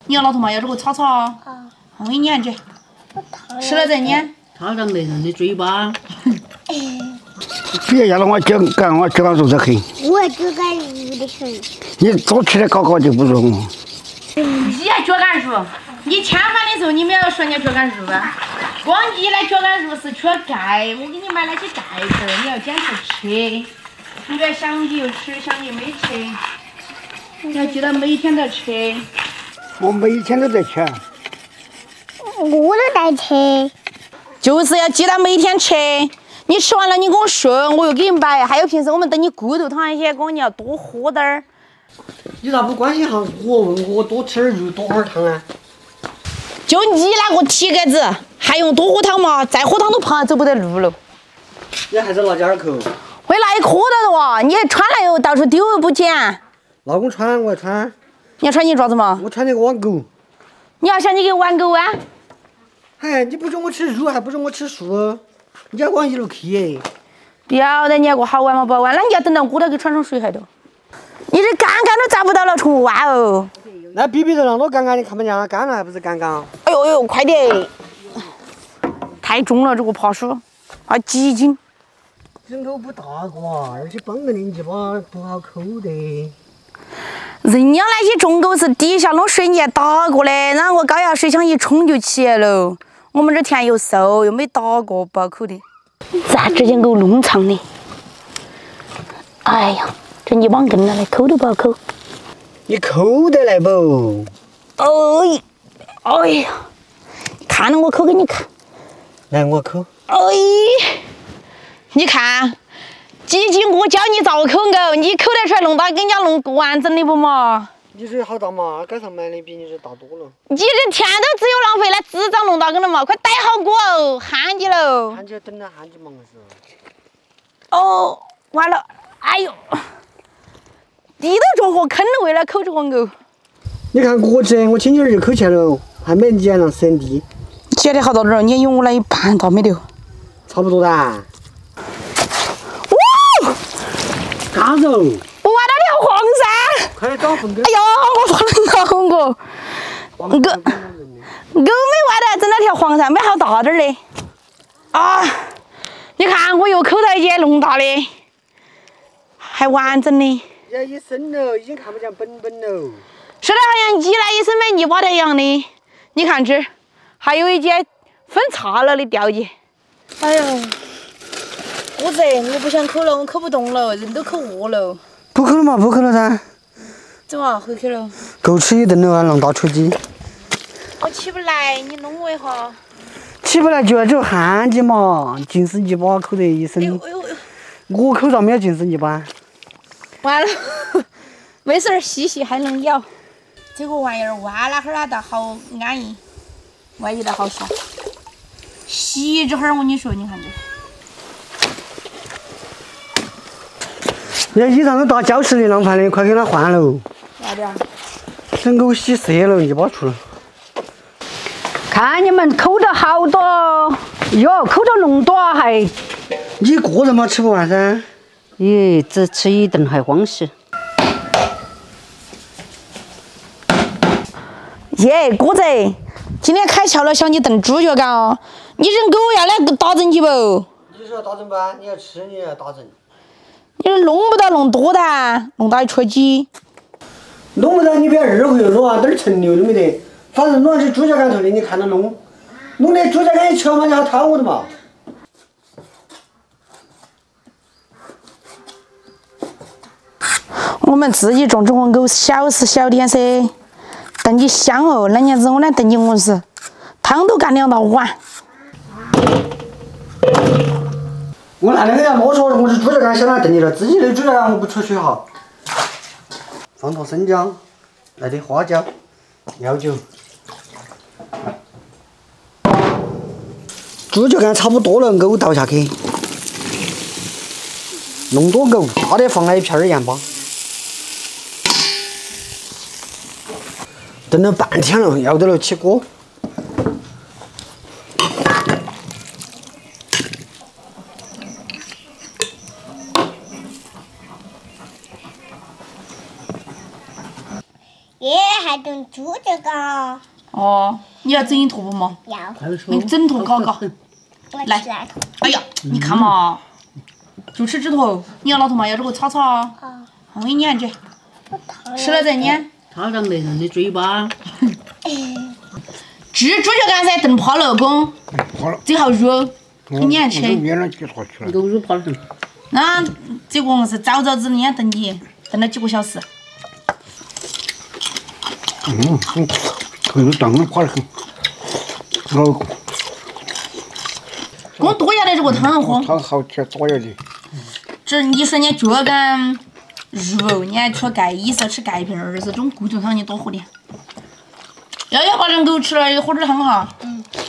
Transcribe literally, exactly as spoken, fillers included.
你要老头嘛，要这个炒炒。啊。我给你撵去。吃了再撵。 他长得人的嘴巴。 别要了，我脚干，我脚干肉才黑。 我脚干肉的很。 你早起来搞搞就不说我。 你也脚干肉，你添饭的时候你们要说人家脚干肉啊。光你的脚干肉是缺钙，我给你买了些钙片，你要坚持吃。你别想起又吃，想起没吃。你要记得每天都吃。 我每天都在吃。 我都在吃。 就是要记得每天吃。你吃完了，你跟我说，我又给你买。还有平时我们等你骨头汤那些，讲你要多喝点儿。 你咋不关心下我？问我多吃点肉，多喝点汤啊？ 就你那个体格子，还用多喝汤嘛？再喝汤都怕走不得路了。 你还是拿家儿去。 会那一磕到的哇！你穿了又到处丢又不捡。 老公穿，我要穿。 你要穿你爪子嘛？ 我穿那个网狗。 你要想你给玩狗啊？ 哎，你不准我吃肉，还不准我吃素，你要往一路去。 不要得，你那个好玩嘛？不好玩，那你要等到骨头给穿上水还头。你这杆杆都找不到了，冲哇哦！ 那比比着那多杆杆，你看不见了，杆了还不是杆杆？ 哎呦哎呦，快点！太重了，这个爬树，啊几斤？ 人口不大个，而且帮个年纪吧不好抠的。 人家那些重狗是底下弄水泥打过的，然后我高压水枪一冲就起来了。我们这田又瘦，又没打过，不好抠的。咋直接给我弄长的？哎呀，这泥巴硬了，来抠都不好抠。 你抠得来不？ 哎，哎呀，看了我抠给你看。 来，我抠。 哎，你看，几斤我教你咋抠狗，你抠得出来弄到给人家弄完整的不嘛？ 你这好大嘛，街上买的比你这大多了。 你这天都只有浪费了，智障弄到跟了嘛？快逮好我哦，喊你喽！ 喊起等着喊起忙是。 哦，完了，哎呦，地都着火坑了，为了抠这个狗。 你看我这，我轻轻就抠起来了，还没你那深地。 接的好大点儿，你用我那一半大没得。 差不多的。哇！干肉。 我挖到条黄鳝。 快找粪根。 哎呀，我怕了我。狗狗没挖到，整了条黄鳝，没好大点儿的。啊！你看，我又抠到一件弄大的，还完整的。 呀，一深了，已经看不见本本了。 说的好像你那一身没你挖的一样的。你看这，还有一件分叉了的吊起。哎呦，我这我不想抠了，我抠不动了，人都抠饿了。 不抠了嘛，不抠了噻。 走啊，回去了。 够吃一顿了啊，弄大雏鸡。 我起不来，你弄我一下。 起不来就要走焊机嘛，尽是泥巴抠得一身。 哎呦哎呦！ 我口上没有尽是泥巴。 完了，没事儿，洗洗还能咬。这个玩意儿挖了会儿它倒好安逸，挖起来好下。洗这会儿我跟你说，你看这。 人家衣裳都打胶石的浪费的，快给他换了。 咋的？ 真给我洗色了，泥巴出了。 看你们抠得好多，哟，抠到弄多还。 你一个人嘛吃不完噻。 咦，只吃一顿还慌死。 耶，哥子，今天开窍了，想你炖猪脚干哦。你人给我要来打整起不？ 你说打整吧，你要吃你要打整。 你弄不到弄多的，弄到一撮鸡。 弄不到你不要二回又弄啊，点儿陈留都没得。反正弄是猪脚干头的，你看着弄，弄的猪脚干一吃嘛就好掏我的嘛。 我们自己种这个狗小是小点噻，炖起香哦。那年子我俩炖起我是汤都干两大碗。 我那天跟人家啰嗦，我是猪脚干想拿炖的了，自己的猪脚干我不出水哈。放坨生姜，来点花椒、料酒。猪脚干差不多了，藕倒下去。弄多藕，大的放了一片儿盐巴。炖了半天了，要得了，起锅。 耶，还炖猪这个哦，你要整一坨不嘛？ 要， 你整坨搞搞。来我吃那头。 哎呀，你看嘛，就吃这坨。你要哪头嘛？要这个叉叉。 好， 我给你撵去，吃了再撵。 插上媒人的嘴巴。 吃猪血干噻，炖怕了公， 好了， 最后肉给你撵吃。 面上去错去了。 肉肉泡了。 那这个是早早子人家炖的，炖了几个小时。 嗯嗯，可是当然怕得很。老公， 给我多要点这个汤喝。 汤好吃多要的。 这你说你脚跟肉，你还缺钙，一是吃钙片，二是这种骨头汤你多喝点。要要把人狗吃了，喝点汤哈。嗯。